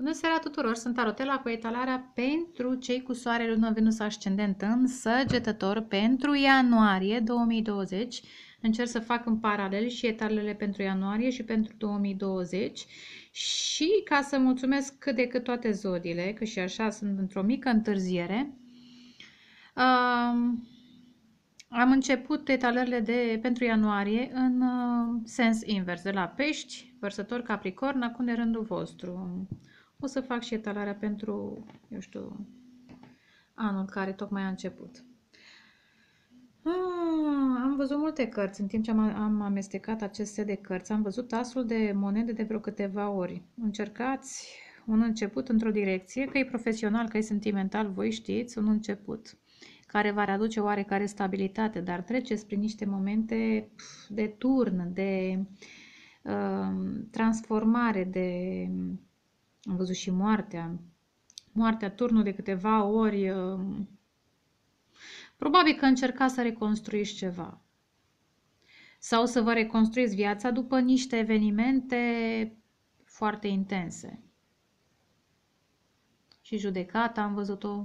Bună seara tuturor, sunt Tarotela cu etalarea pentru cei cu soare, lună, Venus, ascendent în Săgetător pentru ianuarie 2020. Încerc să fac în paralel și etalele pentru ianuarie și pentru 2020 și ca să mulțumesc cât de cât toate zodiile, că și așa sunt într-o mică întârziere, am început etalările pentru ianuarie în sens invers, de la Pești, Vărsător, Capricorn, acum de rândul vostru. O să fac și etalarea pentru, eu știu, anul care tocmai a început. Am văzut multe cărți în timp ce am amestecat acest set de cărți. Am văzut asul de monede de vreo câteva ori. Încercați un început într-o direcție, că e profesional, că e sentimental, voi știți, un început care va readuce oarecare stabilitate, dar treceți prin niște momente de turn, de transformare, am văzut și moartea, turnul de câteva ori. Probabil că încercați să reconstruiți ceva sau să vă reconstruiți viața după niște evenimente foarte intense. Și judecata am văzut-o.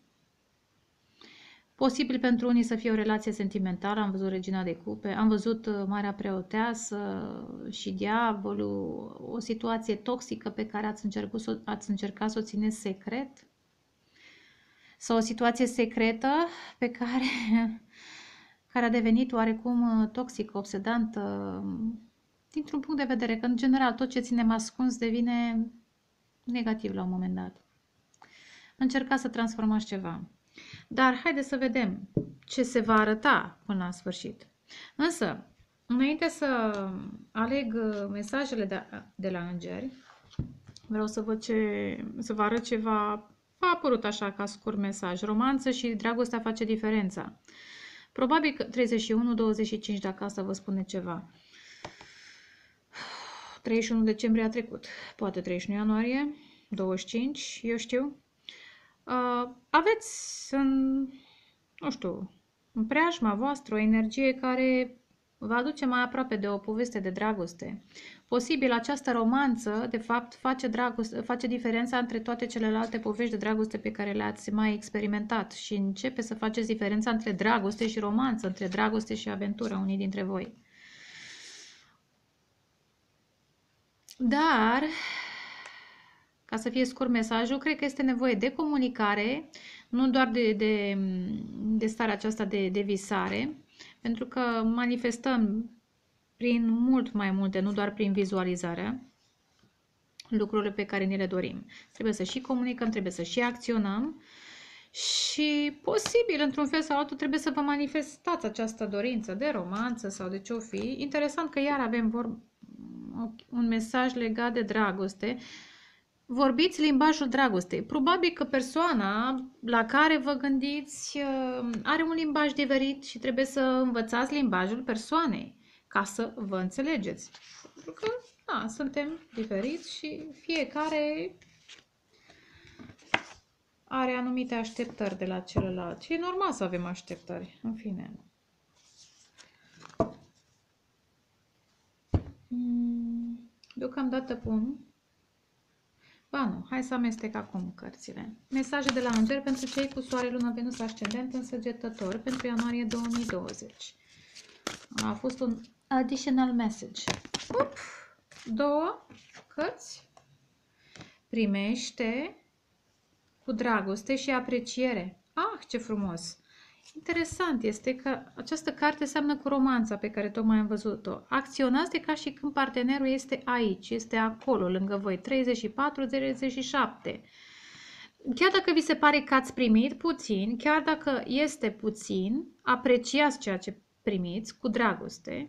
Posibil pentru unii să fie o relație sentimentală, am văzut Regina de Cupe, am văzut Marea Preoteasă și Diavolul, o situație toxică pe care ați încercat să o țineți secret, sau o situație secretă pe care a devenit oarecum toxică, obsedantă, dintr-un punct de vedere că, în general, tot ce ținem ascuns devine negativ la un moment dat. Încercați să transformați ceva. Dar haideți să vedem ce se va arăta până la sfârșit. Însă, înainte să aleg mesajele de la îngeri, vreau să vă arăt ceva. A apărut așa ca scurt mesaj. Romanță și dragostea face diferența. Probabil că 31-25, dacă asta vă spune ceva. 31 decembrie a trecut. Poate 31 ianuarie, 25, eu știu. Aveți nu știu, în preajma voastră o energie care vă aduce mai aproape de o poveste de dragoste. Posibil această romanță, de fapt, face diferența între toate celelalte povești de dragoste pe care le-ați mai experimentat și începe să faceți diferența între dragoste și romanță, între dragoste și aventură, unii dintre voi. Dar, ca să fie scurt mesajul, cred că este nevoie de comunicare, nu doar de starea aceasta de visare, pentru că manifestăm prin mult mai multe, nu doar prin vizualizarea, lucrurile pe care ni le dorim. Trebuie să și comunicăm, trebuie să și acționăm și posibil, într-un fel sau altul, trebuie să vă manifestați această dorință de romanță sau de ce-o fi. Interesant că iar avem un mesaj legat de dragoste. Vorbiți limbajul dragostei. Probabil că persoana la care vă gândiți are un limbaj diferit și trebuie să învățați limbajul persoanei ca să vă înțelegeți. Pentru că, da, suntem diferiți și fiecare are anumite așteptări de la celălalt. Și e normal să avem așteptări, în fine. Deocamdată pun. Ba nu, hai să amestec acum cărțile. Mesaje de la îngeri pentru cei cu soare, lună, Venus, ascendent în Săgetător pentru ianuarie 2020. A fost un additional message. Două cărți. Primește cu dragoste și apreciere. Ce frumos! Interesant este că această carte seamănă cu romanța pe care tocmai am văzut-o. Acționați de ca și când partenerul este aici, este acolo, lângă voi. 34-37. Chiar dacă vi se pare că ați primit puțin, chiar dacă este puțin, apreciați ceea ce primiți cu dragoste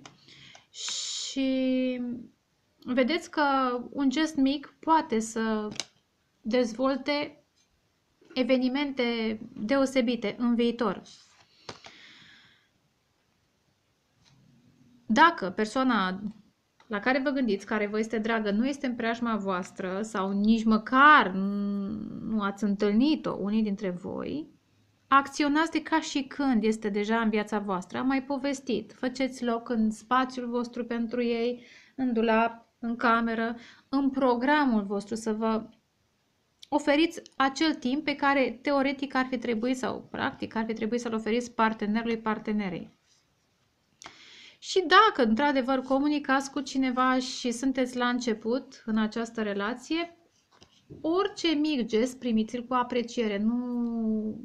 și vedeți că un gest mic poate să dezvolte evenimente deosebite în viitor. Dacă persoana la care vă gândiți, care vă este dragă, nu este în preajma voastră sau nici măcar nu ați întâlnit-o unii dintre voi, acționați de ca și când este deja în viața voastră. Am mai povestit. Faceți loc în spațiul vostru pentru ei, în dulap, în cameră, în programul vostru, să vă oferiți acel timp pe care teoretic ar fi trebuit sau practic ar fi trebuit să-l oferiți partenerului, partenerei. Și dacă, într-adevăr, comunicați cu cineva și sunteți la început în această relație, orice mic gest primiți-l cu apreciere. Nu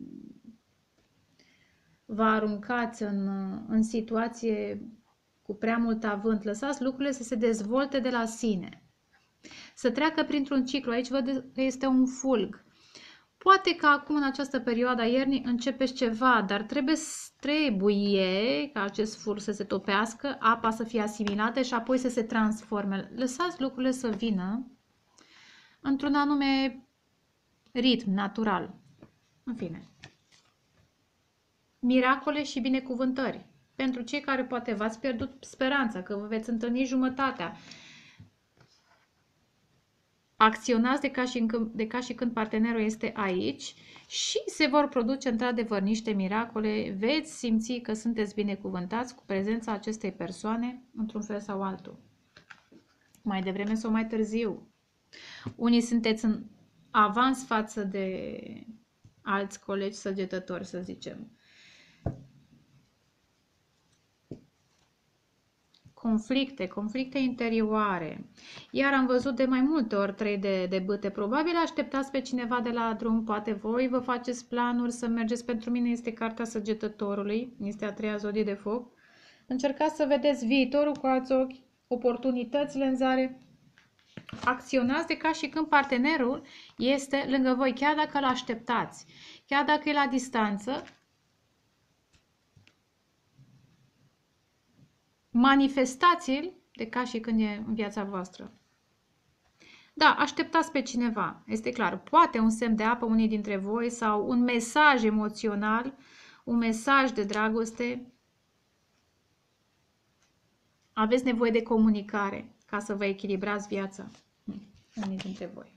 vă aruncați în situație cu prea mult avânt. Lăsați lucrurile să se dezvolte de la sine. Să treacă printr-un ciclu. Aici văd că este un fulg. Poate că acum, în această perioadă a iernii, începeți ceva, dar trebuie ca acest fulg să se topească, apa să fie asimilată și apoi să se transforme. Lăsați lucrurile să vină într-un anume ritm natural. În fine. Miracole și binecuvântări. Pentru cei care poate v-ați pierdut speranța că vă veți întâlni jumătatea, acționați de ca și când partenerul este aici și se vor produce într-adevăr niște miracole. Veți simți că sunteți binecuvântați cu prezența acestei persoane într-un fel sau altul. Mai devreme sau mai târziu. Unii sunteți în avans față de alți colegi săgetători, să zicem. Conflicte interioare. Iar am văzut de mai multe ori 3 de bâte. Probabil așteptați pe cineva de la drum, poate voi vă faceți planuri să mergeți. Pentru mine este cartea Săgetătorului, este a 3-a zodie de foc. Încercați să vedeți viitorul cu alți ochi, oportunitățile în zare. Acționați de ca și când partenerul este lângă voi, chiar dacă îl așteptați, chiar dacă e la distanță. Manifestați-l de ca și când e în viața voastră. Da, așteptați pe cineva, este clar. Poate un semn de apă unii dintre voi sau un mesaj emoțional, un mesaj de dragoste. Aveți nevoie de comunicare ca să vă echilibrați viața. Unii dintre voi.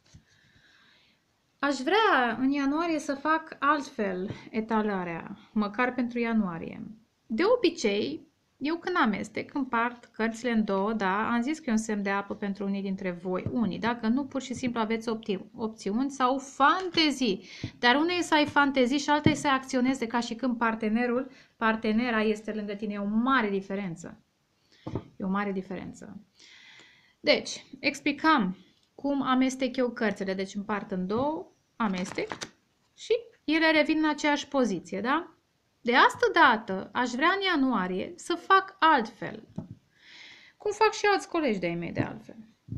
Aș vrea în ianuarie să fac altfel etalarea, măcar pentru ianuarie. De obicei, eu când amestec, împart cărțile în două, da, am zis că e un semn de apă pentru unii dintre voi, unii, dacă nu, pur și simplu aveți opțiuni sau fantezii, dar una e să ai fantezii și alta e să acționezi ca și când partenera este lângă tine, e o mare diferență. E o mare diferență. Deci, explicam cum amestec eu cărțile, deci împart în două, amestec și ele revin în aceeași poziție, da? De asta dată aș vrea în ianuarie să fac altfel. Cum fac și alți colegi de-ai mei de altfel.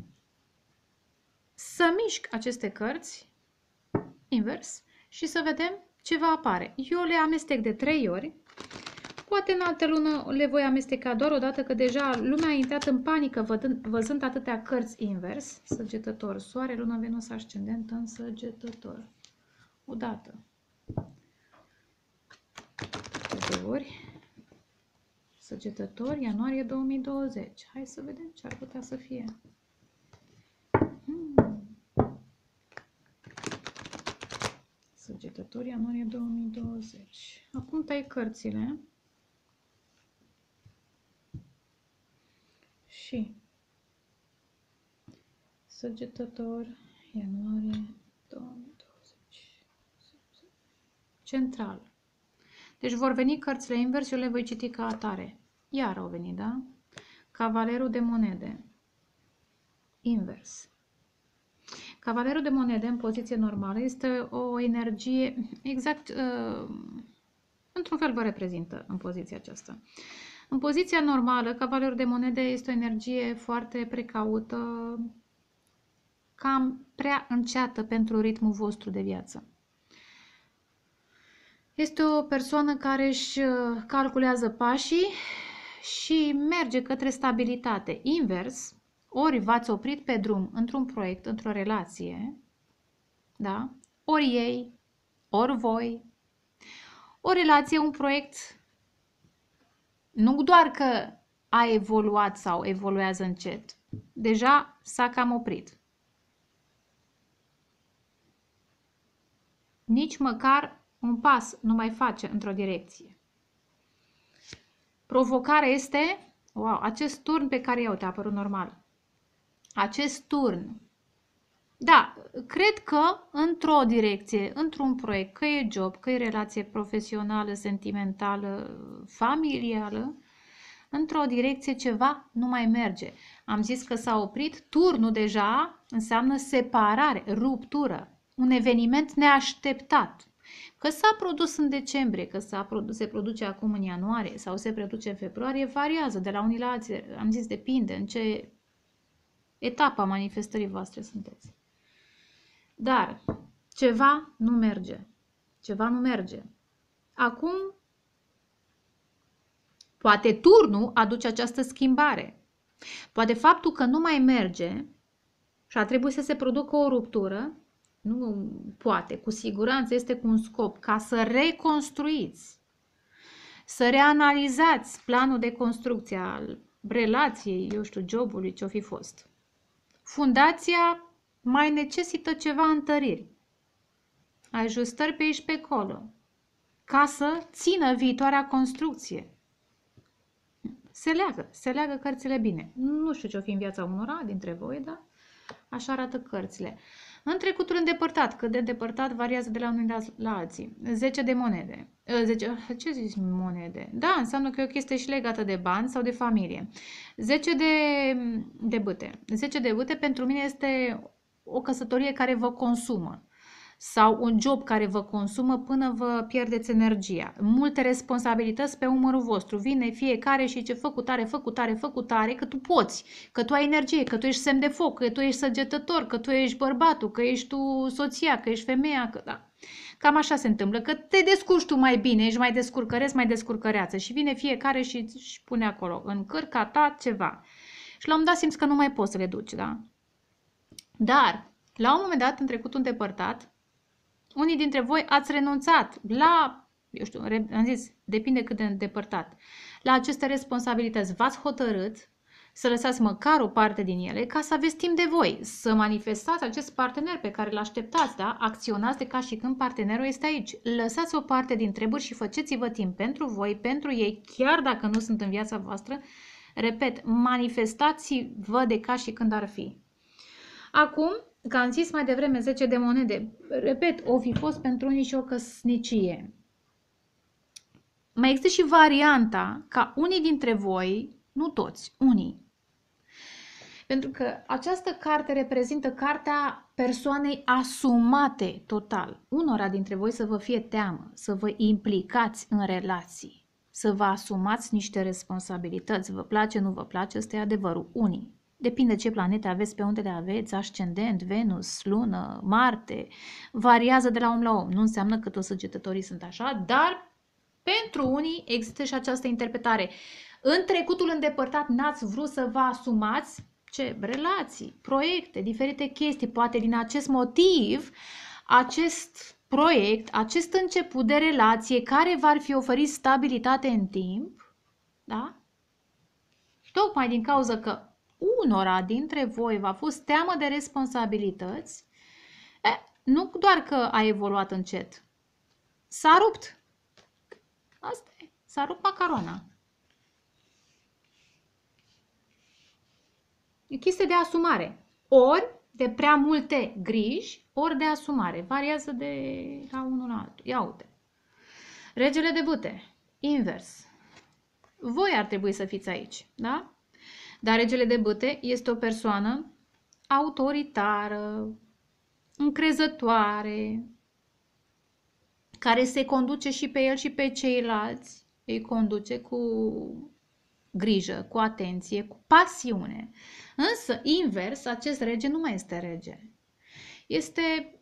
Să mișc aceste cărți invers și să vedem ce va apare. Eu le amestec de 3 ori. Poate în altă lună le voi amesteca doar o dată, că deja lumea a intrat în panică văzând atâtea cărți invers. Săgetător, Soare, Lună, Venus, Ascendent în Săgetător. Odată. De ori. Săgetător, ianuarie 2020. Hai să vedem ce ar putea să fie. Săgetător, ianuarie 2020. Acum tai cărțile. Și Săgetător, ianuarie 2020. Central. Deci vor veni cărțile invers, eu le voi citi ca atare. Iar au venit, da? Cavalerul de monede. Invers. Cavalerul de monede în poziție normală este o energie, exact, într-un fel vă reprezintă în poziția aceasta. În poziția normală, cavalerul de monede este o energie foarte precaută, cam prea înceată pentru ritmul vostru de viață. Este o persoană care își calculează pașii și merge către stabilitate. Invers, ori v-ați oprit pe drum într-un proiect, într-o relație, da? Ori ei, ori voi. O relație, un proiect, nu doar că a evoluat sau evoluează încet, deja s-a cam oprit. Nici măcar un pas nu mai face într-o direcție. Provocarea este, wow, acest turn pe care eu te-a apărut normal. Acest turn Da, cred că într-o direcție, într-un proiect, că e job, că e relație profesională, sentimentală, familială, într-o direcție ceva nu mai merge. Am zis că s-a oprit, turnul deja înseamnă separare, ruptură, un eveniment neașteptat. Că s-a produs în decembrie, că se produce acum în ianuarie sau se produce în februarie, variază de la unii la alții. Am zis, depinde în ce etapă a manifestării voastre sunteți. Dar ceva nu merge. Ceva nu merge. Acum, poate turnul aduce această schimbare. Poate faptul că nu mai merge și a trebuit să se producă o ruptură, nu poate, cu siguranță este cu un scop, ca să reconstruiți, să reanalizați planul de construcție al relației, eu știu, jobului, ce-o fi fost. Fundația mai necesită ceva întăriri, ajustări pe aici pe acolo, ca să țină viitoarea construcție. Se leagă cărțile bine. Nu știu ce-o fi în viața unora dintre voi, dar așa arată cărțile. În trecutul îndepărtat, cât de îndepărtat variază de la unii la alții. 10 de monede. 10, ce zici monede? Da, înseamnă că e o chestie și legată de bani sau de familie. 10 de bâte. 10 de bâte pentru mine este o căsătorie care vă consumă. Sau un job care vă consumă până vă pierdeți energia. Multe responsabilități pe umărul vostru. Vine fiecare și ce fă cu tare, că tu poți, că tu ai energie, că tu ești semn de foc, că tu ești săgetător, că tu ești bărbatul, că ești tu soția, că ești femeia, că da. Cam așa se întâmplă, că te descurci tu mai bine, ești mai descurcăreț, mai descurcăreață și vine fiecare și pune acolo, în cârca ta ceva. Și la un dat simți că nu mai poți să le duci, da? Dar, la un moment dat, în trecutul îndepărtat, unii dintre voi ați renunțat la, eu știu, am zis, depinde cât de îndepărtat, la aceste responsabilități. V-ați hotărât să lăsați măcar o parte din ele ca să aveți timp de voi, să manifestați acest partener pe care îl așteptați, da? Acționați de ca și când partenerul este aici. Lăsați o parte din treburi și faceți-vă timp pentru voi, pentru ei, chiar dacă nu sunt în viața voastră. Repet, manifestați-vă de ca și când ar fi. Acum, că am zis mai devreme 10 de monede, repet, o fi fost pentru unii și o căsnicie. Mai există și varianta ca unii dintre voi, nu toți, unii, pentru că această carte reprezintă cartea persoanei asumate total. Unora dintre voi să vă fie teamă, să vă implicați în relații, să vă asumați niște responsabilități, vă place, nu vă place, ăsta e adevărul. Unii. Depinde ce planete aveți, pe unde le aveți, ascendent, Venus, Lună, Marte, variază de la om la om. Nu înseamnă că toți săgetătorii sunt așa, dar pentru unii există și această interpretare. În trecutul îndepărtat n-ați vrut să vă asumați ce? Relații, proiecte, diferite chestii. Poate din acest motiv, acest proiect, acest început de relație care v-ar fi oferit stabilitate în timp, da? Tocmai din cauza că unora dintre voi v-a fost teamă de responsabilități, nu doar că a evoluat încet, s-a rupt. Asta e, s-a rupt macarona. E chestie de asumare. Ori de prea multe griji, ori de asumare. Variază de la unul la altul. Ia uite. Regele de bâte. Invers. Voi ar trebui să fiți aici, da? Dar regele de bâte este o persoană autoritară, încrezătoare, care se conduce și pe el și pe ceilalți. Îi conduce cu grijă, cu atenție, cu pasiune. Însă, invers, acest rege nu mai este rege. Este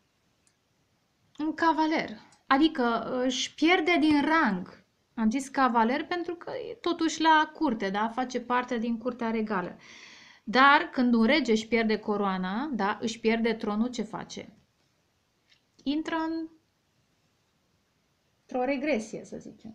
un cavaler, adică își pierde din rang. Am zis cavaler pentru că e totuși la curte, da? Face parte din curtea regală. Dar când un rege își pierde coroana, da? Își pierde tronul, ce face? Intră într-o regresie, să zicem.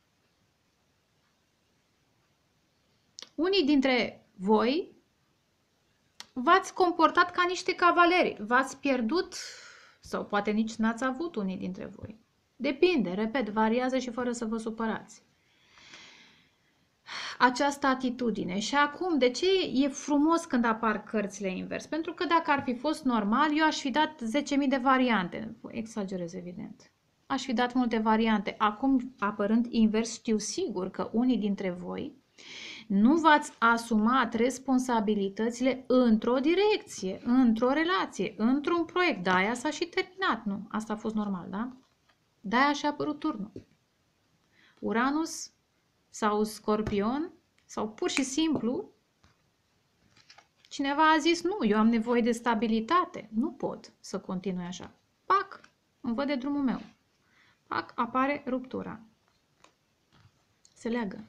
Unii dintre voi v-ați comportat ca niște cavaleri, v-ați pierdut sau poate nici n-ați avut unii dintre voi. Depinde, repet, variază și fără să vă supărați. această atitudine. Și acum, de ce e frumos când apar cărțile invers? Pentru că dacă ar fi fost normal, eu aș fi dat 10.000 de variante. Exagerez, evident. Aș fi dat multe variante. Acum, apărând invers, știu sigur că unii dintre voi nu v-ați asumat responsabilitățile într-o direcție, într-o relație, într-un proiect. De-aia s-a și terminat, nu? Asta a fost normal, da? De-aia și-a apărut turnul. Uranus sau Scorpion sau pur și simplu cineva a zis nu, eu am nevoie de stabilitate, nu pot să continui așa. Pac, îmi văd de drumul meu. Pac, apare ruptura. Se leagă.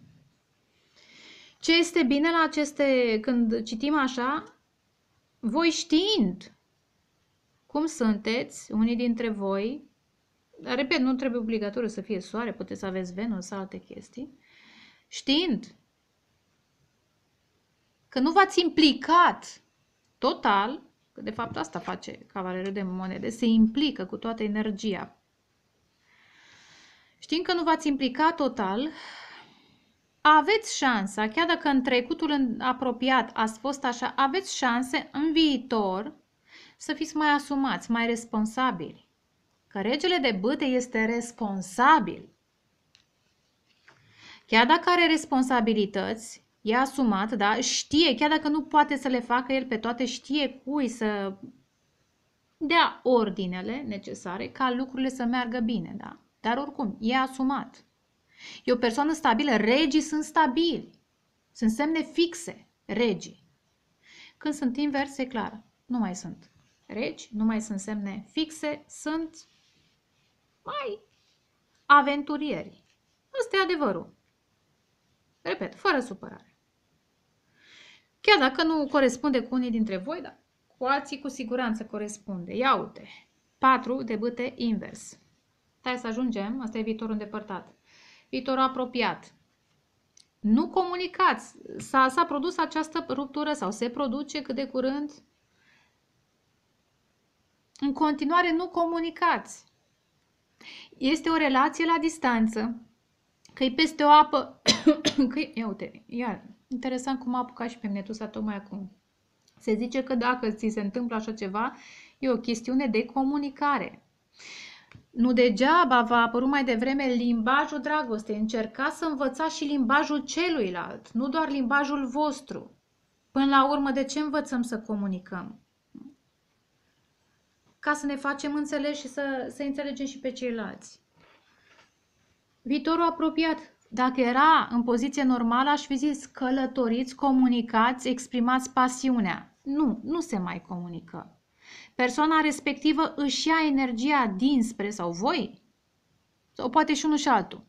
Ce este bine la aceste, când citim așa, voi știind cum sunteți, unii dintre voi, dar, repet, nu trebuie obligatoriu să fie soare, puteți să aveți Venus sau alte chestii, știind că nu v-ați implicat total, că de fapt asta face cavalerul de monede, se implică cu toată energia. Știind că nu v-ați implicat total, aveți șansa, chiar dacă în trecutul apropiat ați fost așa, aveți șanse în viitor să fiți mai asumați, mai responsabili. Că regele de bâte este responsabil. Chiar dacă are responsabilități, e asumat, da? Știe, chiar dacă nu poate să le facă el pe toate, știe cui să dea ordinele necesare ca lucrurile să meargă bine, da? Dar oricum, e asumat. E o persoană stabilă, regii sunt stabili, sunt semne fixe, regii. Când sunt inverse, e clar, nu mai sunt regi, nu mai sunt semne fixe, sunt mai aventurieri. Ăsta e adevărul. Repet, fără supărare. Chiar dacă nu corespunde cu unii dintre voi, dar cu alții cu siguranță corespunde. Ia uite, 4 de bâte invers. Hai să ajungem, asta e viitorul îndepărtat. Viitorul apropiat. Nu comunicați. S-a produs această ruptură sau se produce cât de curând. În continuare nu comunicați. Este o relație la distanță. Că-i peste o apă. Ia uite, iar, interesant cum a apucat și pe mine Tusa tocmai acum. Se zice că dacă ți se întâmplă așa ceva, e o chestiune de comunicare. Nu degeaba v-a apărut mai devreme limbajul dragostei. Încercați să învățați și limbajul celuilalt, nu doar limbajul vostru. Până la urmă, de ce învățăm să comunicăm? Ca să ne facem înțeleși și să înțelegem și pe ceilalți. Viitorul apropiat. Dacă era în poziție normală, aș fi zis călătoriți, comunicați, exprimați pasiunea. Nu, nu se mai comunică. Persoana respectivă își ia energia dinspre, sau voi, sau poate și unul și altul.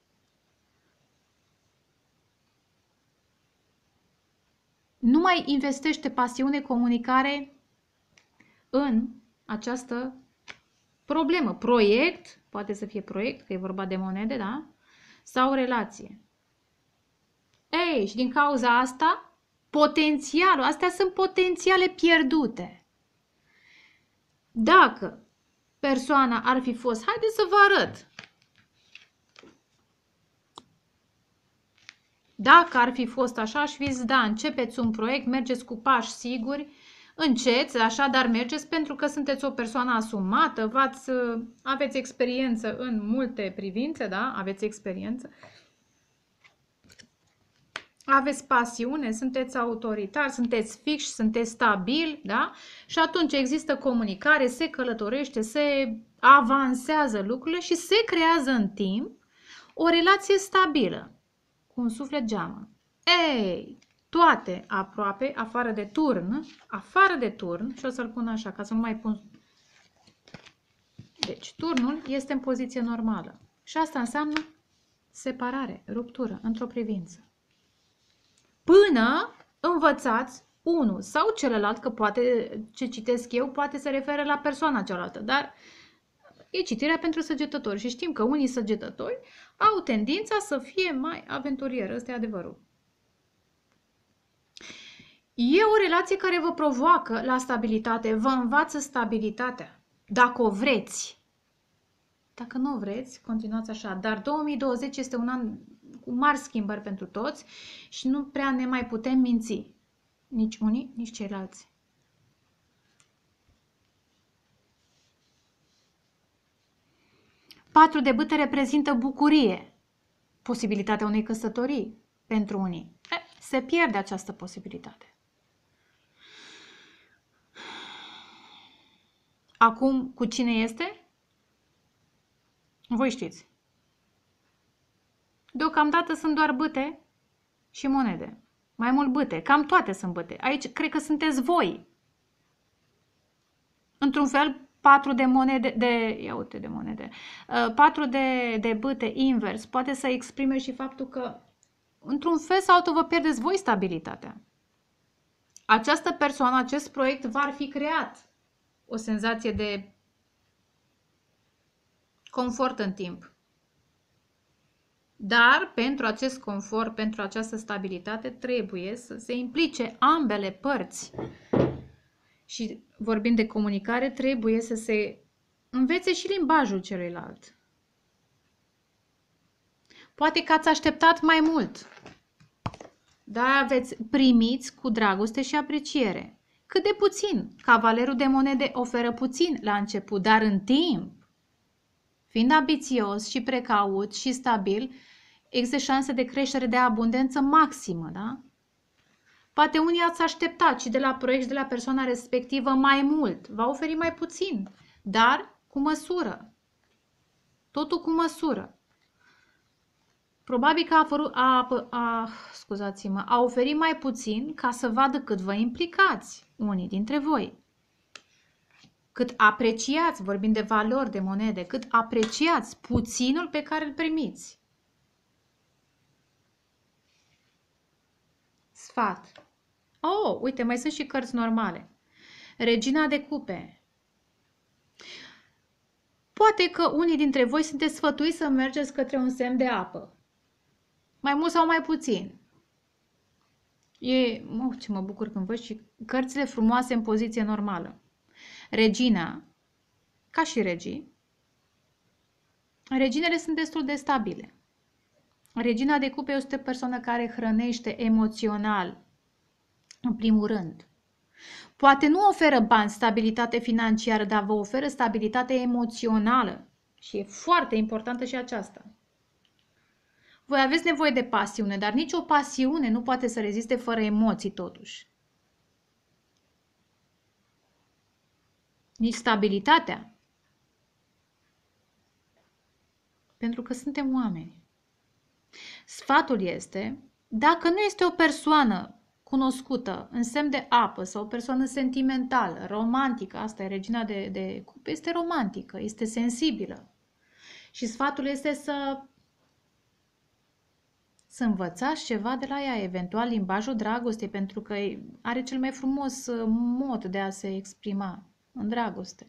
Nu mai investește pasiune, comunicare în această problemă. Proiect, poate să fie proiect, că e vorba de monede, da? Sau relație. Ei, și din cauza asta, potențialul, astea sunt potențiale pierdute. Dacă persoana ar fi fost, haideți să vă arăt. Dacă ar fi fost așa, aș fi zis, da, începeți un proiect, mergeți cu pași siguri, înceți, așa, dar mergeți pentru că sunteți o persoană asumată, aveți experiență în multe privințe, da? Aveți experiență. Aveți pasiune, sunteți autoritari, sunteți fixi, sunteți stabili, da? Și atunci există comunicare, se călătorește, se avansează lucrurile și se creează în timp o relație stabilă, cu un suflet geamă. Ei, toate aproape, afară de turn, și o să-l pun așa, ca să nu mai pun. Deci, turnul este în poziție normală. Și asta înseamnă separare, ruptură, într-o privință. Până învățați unul sau celălalt, că poate, ce citesc eu, poate se referă la persoana cealaltă, dar e citirea pentru săgetători și știm că unii săgetători au tendința să fie mai aventurieri, ăsta e adevărul. E o relație care vă provoacă la stabilitate, vă învață stabilitatea, dacă o vreți. Dacă nu o vreți, continuați așa, dar 2020 este un an cu mari schimbări pentru toți și nu prea ne mai putem minți. Nici unii, nici ceilalți. Patru de bâte reprezintă bucurie, posibilitatea unei căsătorii pentru unii. Se pierde această posibilitate. Acum, cu cine este? Voi știți. Deocamdată sunt doar bâte și monede. Mai mult bâte. Cam toate sunt bâte. Aici cred că sunteți voi. Într-un fel, 4 de monede, ia uite de monede, 4 de bâte invers poate să exprime și faptul că într-un fel sau altul vă pierdeți voi stabilitatea. Această persoană, acest proiect va fi creat o senzație de confort în timp. Dar pentru acest confort, pentru această stabilitate, trebuie să se implice ambele părți. Și vorbind de comunicare, trebuie să se învețe și limbajul celuilalt. Poate că ați așteptat mai mult, dar primiți cu dragoste și apreciere. Cât de puțin. Cavalerul de monede oferă puțin la început, dar în timp, fiind ambițios și precaut și stabil, există șanse de creștere de abundență maximă, da? Poate unii ați așteptat și de la proiect și de la persoana respectivă mai mult. Va oferi mai puțin, dar cu măsură. Totul cu măsură. Probabil că a oferit mai puțin ca să vadă cât vă implicați unii dintre voi. Cât apreciați, vorbind de valori de monede, cât apreciați puținul pe care îl primiți. Sfat. Oh, uite, mai sunt și cărți normale. Regina de cupe. Poate că unii dintre voi sunteți sfătuiți să mergeți către un semn de apă. Mai mult sau mai puțin. Ce mă bucur când văd și cărțile frumoase în poziție normală. Regina, ca și regii, reginele sunt destul de stabile. Regina de cupe este o persoană care hrănește emoțional, în primul rând. Poate nu oferă bani, stabilitate financiară, dar vă oferă stabilitate emoțională. Și e foarte importantă și aceasta. Voi aveți nevoie de pasiune, dar nicio pasiune nu poate să reziste fără emoții totuși. Nici stabilitatea. Pentru că suntem oameni. Sfatul este, dacă nu este o persoană cunoscută în semn de apă sau o persoană sentimentală, romantică, asta e regina de cupe, este romantică, este sensibilă. Și sfatul este să învățați ceva de la ea, eventual limbajul dragostei, pentru că are cel mai frumos mod de a se exprima în dragoste.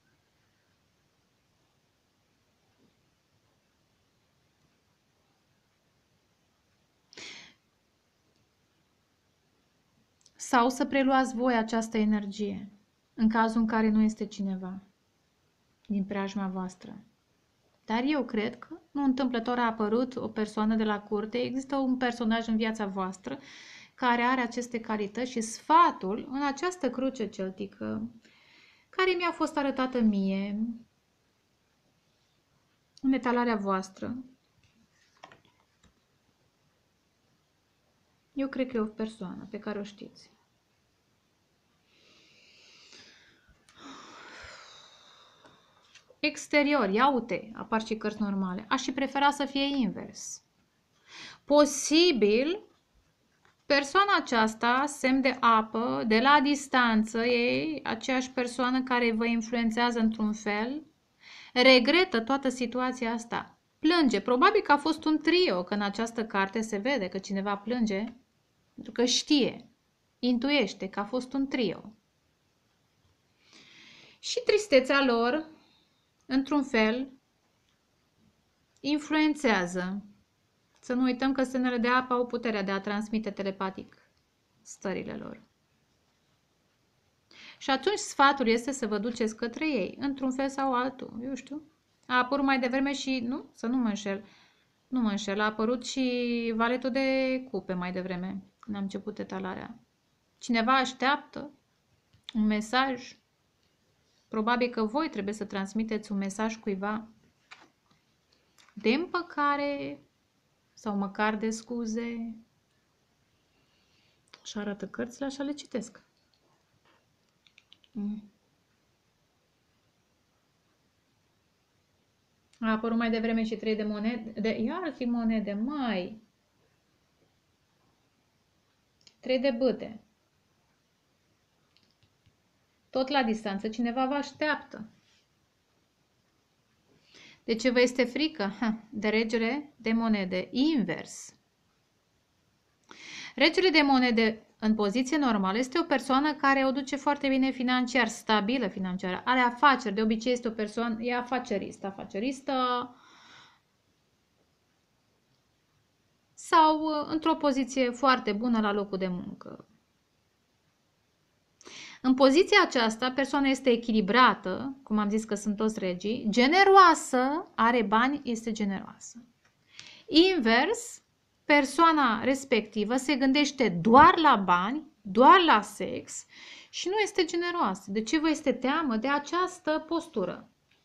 Sau să preluați voi această energie, în cazul în care nu este cineva din preajma voastră. Dar eu cred că nu întâmplător a apărut o persoană de la curte, există un personaj în viața voastră care are aceste calități și sfatul în această cruce celtică, care mi-a fost arătată mie, în etalarea voastră. Eu cred că e o persoană pe care o știți. Exterior, ia uite, apar și cărți normale. Aș și prefera să fie invers. Posibil, persoana aceasta, semn de apă, de la distanță, e aceeași persoană care vă influențează într-un fel, regretă toată situația asta. Plânge. Probabil că a fost un trio, că în această carte se vede că cineva plânge, pentru că știe, intuiește că a fost un trio. Și tristețea lor, într-un fel, influențează. Să nu uităm că semnele de apă au puterea de a transmite telepatic stările lor. Și atunci sfatul este să vă duceți către ei, într-un fel sau altul, eu știu. A apărut mai devreme și, nu, să nu mă înșel, Nu mă înșel, a apărut și valetul de cupe mai devreme, când am început etalarea. Cineva așteaptă un mesaj. Probabil că voi trebuie să transmiteți un mesaj cuiva de împăcare sau măcar de scuze. Așa arată cărțile, așa le citesc. A apărut mai devreme și 3 de monede. Iar fi monede, mai. 3 de bâte. Tot la distanță, cineva vă așteaptă. De ce vă este frică? De regele de monede, invers. Regele de monede în poziție normală este o persoană care o duce foarte bine financiar, stabilă financiar, are afaceri, de obicei este o persoană, e afaceristă sau într-o poziție foarte bună la locul de muncă. În poziția aceasta, persoana este echilibrată, cum am zis că sunt toți regii, generoasă, are bani, este generoasă. Invers, persoana respectivă se gândește doar la bani, doar la sex și nu este generoasă. De ce vă este teamă de această postură?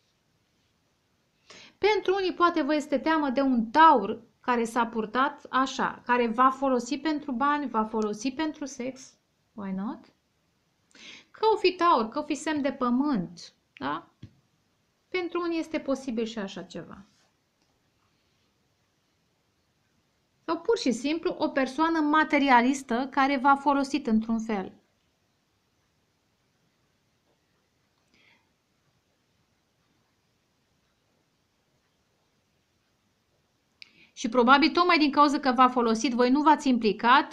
Pentru unii poate vă este teamă de un taur care s-a purtat așa, care va folosi pentru bani, va folosi pentru sex. Why not? Că o fi taur, că o fi semn de pământ, da? Pentru unii este posibil și așa ceva. Sau pur și simplu o persoană materialistă care v-a folosit într-un fel. Și probabil tocmai din cauza că v-a folosit, voi nu v-ați implicat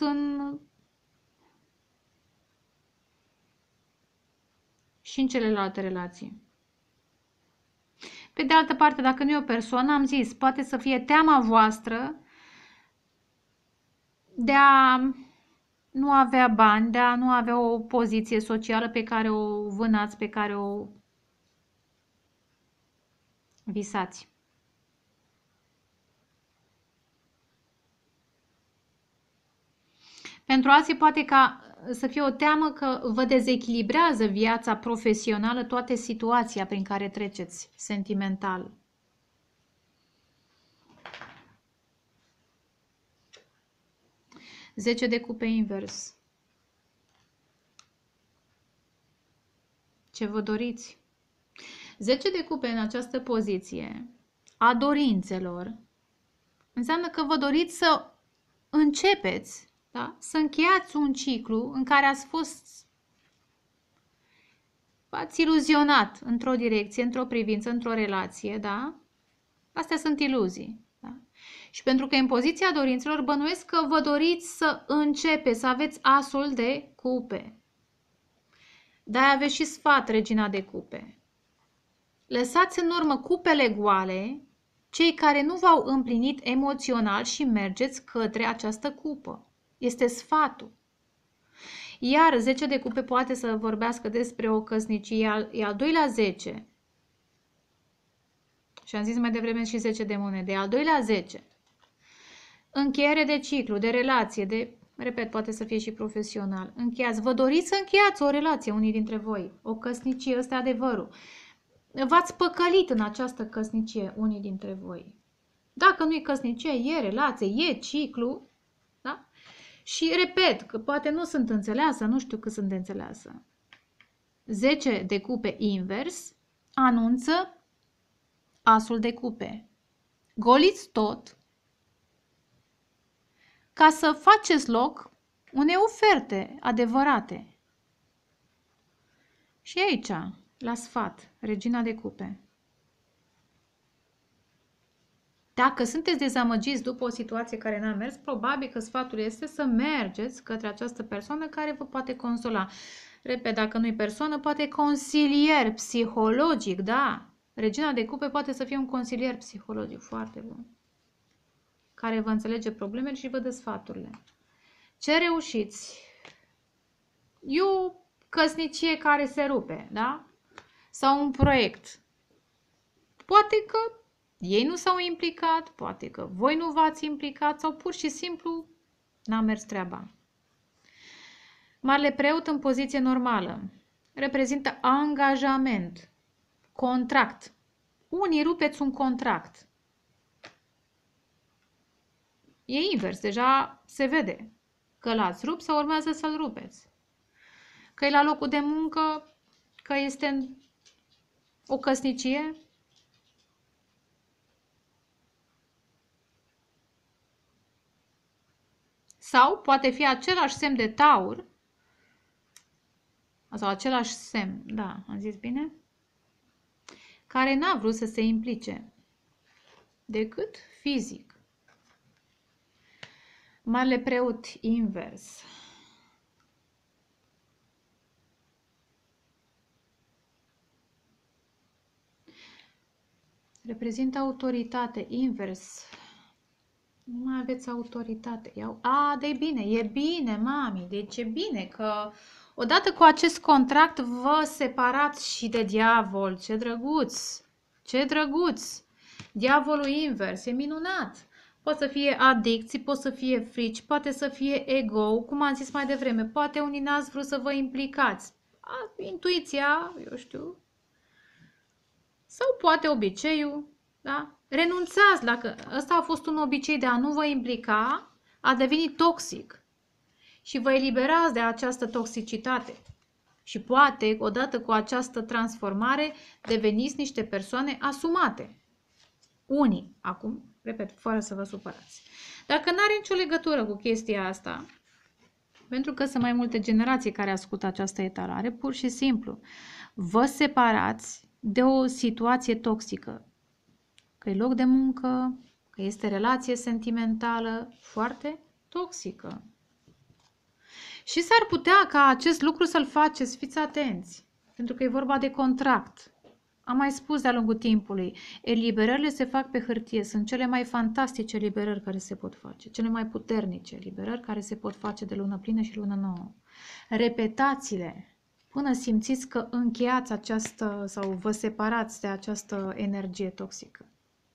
și în celelalte relații. Pe de altă parte, dacă nu e o persoană, am zis, poate să fie teama voastră de a nu avea bani, de a nu avea o poziție socială pe care o vânați, pe care o visați. Pentru alții poate ca să fie o teamă că vă dezechilibrează viața profesională, toate situația prin care treceți sentimental. Zece de cupe invers. Ce vă doriți? 10 de cupe în această poziție a dorințelor înseamnă că vă doriți să începeți, da? Să încheiați un ciclu în care v-ați iluzionat într-o direcție, într-o privință, într-o relație, da? Astea sunt iluzii. Da? Și pentru că în poziția dorințelor bănuiesc că vă doriți să începeți, să aveți asul de cupe. De-aia aveți și sfat, regina de cupe. Lăsați în urmă cupele goale, cei care nu v-au împlinit emoțional și mergeți către această cupă. Este sfatul. Iar 10 de cupe poate să vorbească despre o căsnicie, e al doilea 10. Și am zis mai devreme și 10 de monede, al doilea 10. Încheiere de ciclu, de relație, repet, poate să fie și profesional. Încheiați, vă doriți să încheiați o relație, unii dintre voi, o căsnicie, ăsta e adevărul. V-ați păcălit în această căsnicie, unii dintre voi. Dacă nu e căsnicie, e relație, e ciclu, da? Și repet, că poate nu sunt înțeleasă, nu știu cât sunt de înțeleasă. 10 de cupe invers anunță asul de cupe. Goliți tot ca să faceți loc unei oferte adevărate. Și aici, la sfat, regina de cupe. Dacă sunteți dezamăgiți după o situație care n-a mers, probabil că sfatul este să mergeți către această persoană care vă poate consola. Repet, dacă nu-i persoană, poate consilier psihologic, da? Regina de cupe poate să fie un consilier psihologic foarte bun, care vă înțelege problemele și vă dă sfaturile. Ce reușiți? E o căsnicie care se rupe, da? Sau un proiect. Poate că ei nu s-au implicat, poate că voi nu v-ați implicat sau pur și simplu n-a mers treaba. Marele preot în poziție normală reprezintă angajament, contract. Unii rupeți un contract. E invers, deja se vede că l-ați rupt sau urmează să-l rupeți. Că e la locul de muncă, că este în o căsnicie. Sau poate fi același semn de taur, sau același semn, da, am zis bine, care n-a vrut să se implice decât fizic. Marele preot invers. Reprezintă autoritate, invers. Nu mai aveți autoritate. E bine, mami, deci e bine că odată cu acest contract vă separați și de diavol. Ce drăguț! Ce drăguț! Diavolul invers, e minunat! Poate să fie adicții, poate să fie frici, poate să fie ego, cum am zis mai devreme, poate unii n-ați vrut să vă implicați. Intuiția, eu știu. Sau poate obiceiul, da? Renunțați, dacă ăsta a fost un obicei de a nu vă implica, a devenit toxic. Și vă eliberați de această toxicitate. Și poate, odată cu această transformare, deveniți niște persoane asumate. Unii, acum, repet, fără să vă supărați. Dacă nu are nicio legătură cu chestia asta, pentru că sunt mai multe generații care ascultă această etalare, pur și simplu, vă separați de o situație toxică. Că e loc de muncă, că este relație sentimentală foarte toxică. Și s-ar putea ca acest lucru să-l faceți, fiți atenți, pentru că e vorba de contract. Am mai spus de-a lungul timpului, eliberările se fac pe hârtie, sunt cele mai fantastice eliberări care se pot face, cele mai puternice eliberări care se pot face de lună plină și lună nouă. Repetați-le până simțiți că încheiați această sau vă separați de această energie toxică.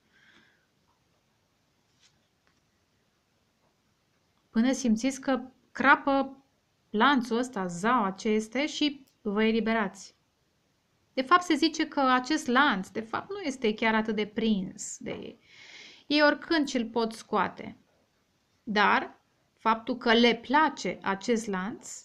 Până simțiți că crapă lanțul ăsta, zaua ce este și vă eliberați. De fapt, se zice că acest lanț, de fapt, nu este chiar atât de prins de ei. Ei oricând ce-l pot scoate. Dar, faptul că le place acest lanț,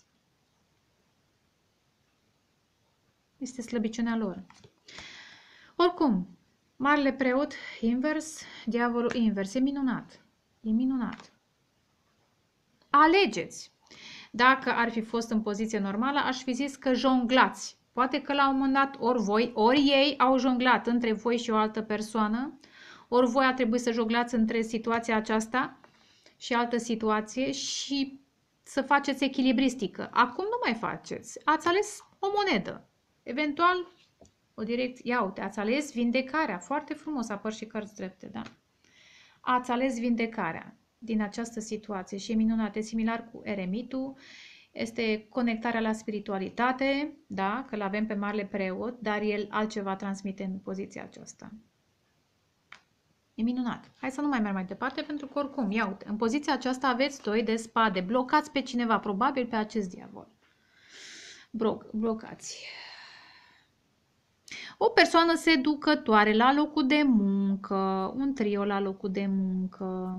este slăbiciunea lor. Oricum, marele preot invers, diavolul invers, e minunat. E minunat. Alegeți. Dacă ar fi fost în poziție normală, aș fi zis că jonglați. Poate că la un moment dat ori voi, ori ei au jonglat între voi și o altă persoană, ori voi a trebuit să jonglați între situația aceasta și altă situație și să faceți echilibristică. Acum nu mai faceți. Ați ales o monedă. Eventual, o direcție. Ia uite, ați ales vindecarea. Foarte frumos, apar și cărți drepte, da? Ați ales vindecarea din această situație și e minunat, e similar cu eremitul, este conectarea la spiritualitate, da, că l-avem pe marele preot, dar el altceva transmite în poziția aceasta. E minunat. Hai să nu mai merg mai departe, pentru că oricum, ia uite, în poziția aceasta aveți 2 de spade, blocați pe cineva, probabil pe acest diavol. Blocați. O persoană seducătoare la locul de muncă, un trio la locul de muncă.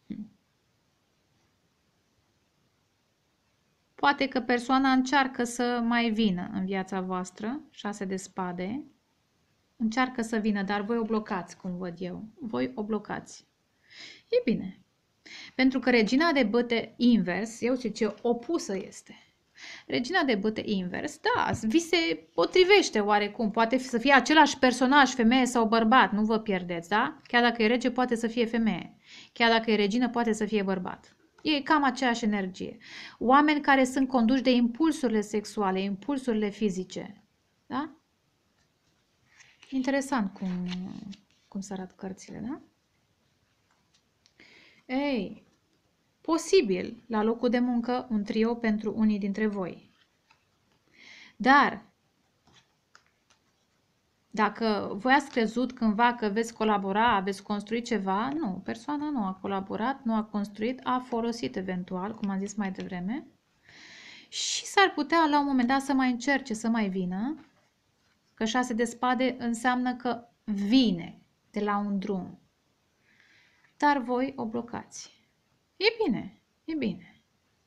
Poate că persoana încearcă să mai vină în viața voastră, 6 de spade, încearcă să vină, dar voi o blocați, cum văd eu. Voi o blocați. E bine. Pentru că regina de băte invers, eu știu ce opusă este. Regina de băte invers, da, vi se potrivește oarecum. Poate să fie același personaj, femeie sau bărbat, nu vă pierdeți, da? Chiar dacă e rege, poate să fie femeie. Chiar dacă e regină, poate să fie bărbat. E cam aceeași energie. Oameni care sunt conduși de impulsurile sexuale, impulsurile fizice. Da? Interesant cum se arată cărțile, da? Ei, posibil, la locul de muncă, un trio pentru unii dintre voi. Dar, Dacă voi ați crezut cândva că veți colabora, veți construi ceva, nu, persoana nu a colaborat, nu a construit, a folosit eventual, cum am zis mai devreme, și s-ar putea la un moment dat să mai încerce să mai vină, că 6 de spade înseamnă că vine de la un drum, dar voi o blocați. E bine, e bine.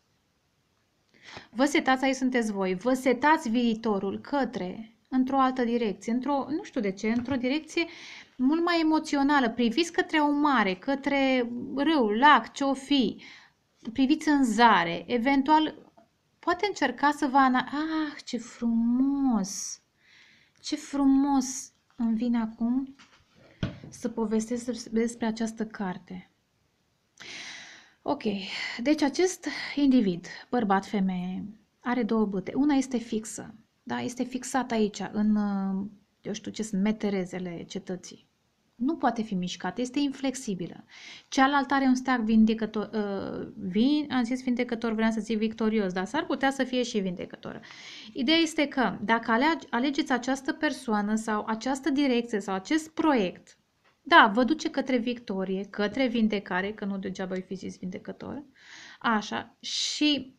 Vă setați, aici sunteți voi, vă setați viitorul într-o altă direcție, nu știu de ce, într-o direcție mult mai emoțională. Priviți către o mare, către râu, lac, ce-o fi. Priviți în zare, eventual poate încerca să vă Ah, ce frumos! Ce frumos îmi vine acum să povestesc despre această carte. Ok, deci acest individ, bărbat, femeie, are două bâte. Una este fixă, da? Este fixată aici, eu știu ce sunt, meterezele cetății. Nu poate fi mișcată, este inflexibilă. Cealaltă are un steag vindecător, am zis vindecător, vreau să zic victorios, dar s-ar putea să fie și vindecător. Ideea este că dacă alegeți această persoană sau această direcție sau acest proiect, da, vă duce către victorie, către vindecare, că nu degeaba îi fi zis vindecător, așa, și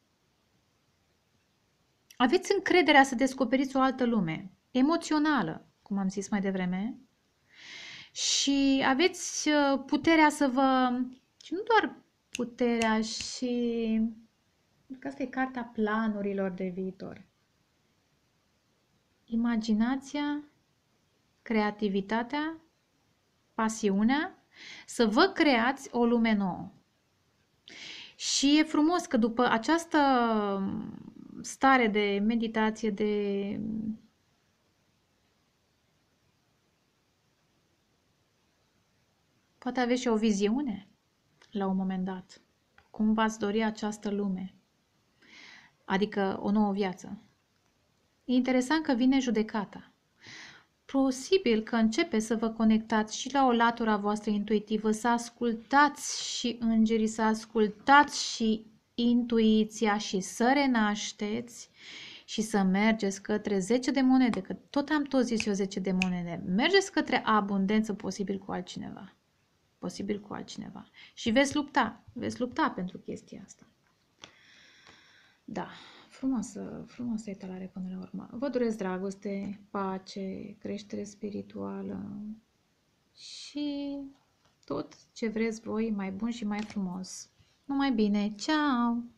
aveți încrederea să descoperiți o altă lume, emoțională, cum am zis mai devreme, și aveți puterea să vă... Și nu doar puterea, și... Că asta e cartea planurilor de viitor. Imaginația, creativitatea, pasiunea, să vă creați o lume nouă. Și e frumos că după această stare de meditație, poate aveți și o viziune la un moment dat. Cum v-ați dori această lume? Adică o nouă viață. E interesant că vine judecata. Posibil că începe să vă conectați și la o latura voastră intuitivă, să ascultați și îngerii, să ascultați și intuiția și să renașteți și să mergeți către 10 de monede, că tot am tot zis eu 10 de monede. Mergeți către abundență, posibil cu altcineva. Posibil cu altcineva. Și veți lupta pentru chestia asta. Da. Frumoasă etalare până la urmă. Vă doresc dragoste, pace, creștere spirituală și tot ce vreți voi mai bun și mai frumos. Numai bine! Ceau!